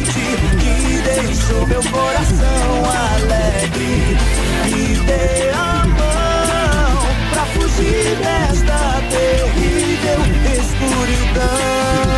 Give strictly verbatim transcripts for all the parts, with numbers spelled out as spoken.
quente que deixou meu coração alegre. Me dê a mão pra fugir desta terrível escuridão.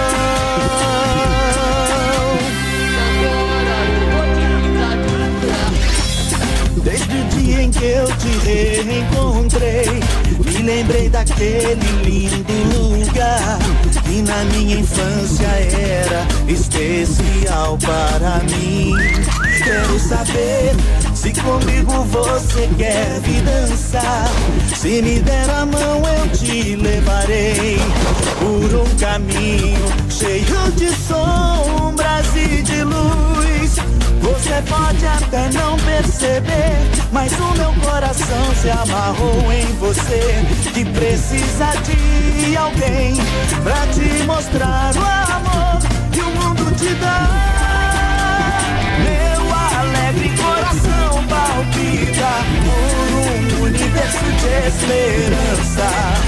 Desde o dia em que eu te reencontrei, me lembrei daquele lindo lugar que na minha infância era especial para mim. Quero saber se comigo você quer vir dançar. Se me der a mão eu te levarei por um caminho cheio de sombras e de luz. Você pode até não perceber, mas o meu coração se amarrou em você, que precisa de alguém pra te mostrar o amor que o mundo te dá. Meu alegre coração palpita por um universo de esperança.